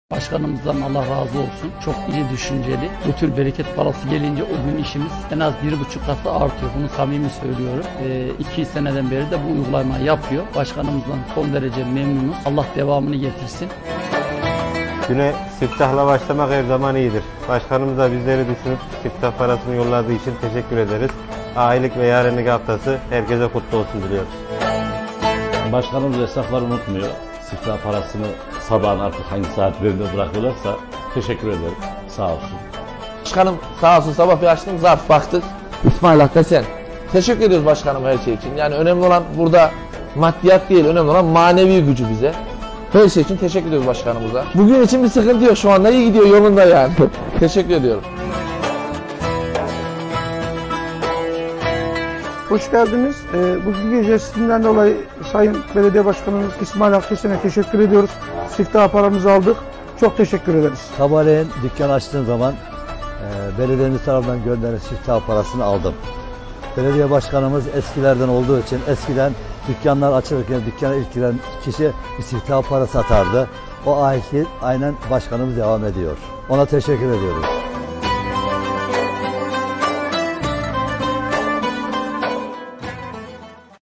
Başkanımızdan Allah razı olsun. Çok iyi düşünceli. Bu tür bereket parası gelince o gün işimiz en az 1,5 katı artıyor. Bunu samimi söylüyorum. 2 seneden beri de bu uygulamayı yapıyor. Başkanımızdan son derece memnunuz. Allah devamını getirsin. Güne siftahla başlamak her zaman iyidir. Başkanımız da bizleri düşünüp siftah parasını yolladığı için teşekkür ederiz. Ailelik ve yarenlik haftası herkese kutlu olsun diliyoruz. Başkanımız esnafları unutmuyor. Siftah parasını sabahın artık hangi saatlerinde bırakıyorlarsa teşekkür ederim. Sağ olsun. Başkanım sağ olsun, sabah bir açtım zarf baktık. İsmail Hakkı sen. Teşekkür ediyoruz başkanım her şey için. Yani önemli olan burada maddiyat değil, önemli olan manevi gücü bize. Her şey için teşekkür ediyoruz başkanımıza. Bugün için bir sıkıntı yok, şu anda iyi gidiyor, yolunda yani. Teşekkür ediyorum. Hoş geldiniz. Bugün gecesinden dolayı Sayın Belediye Başkanımız İsmail Hakkı'na teşekkür ediyoruz. Siftah paramızı aldık. Çok teşekkür ederiz. Sabahleyin dükkan açtığım zaman belediyemiz tarafından gönderilen siftah parasını aldım. Belediye başkanımız eskilerden olduğu için eskiden dükkanlar açılırken dükkana ilk giren kişi bir siftah parası atardı. O aynen başkanımız devam ediyor. Ona teşekkür ediyoruz.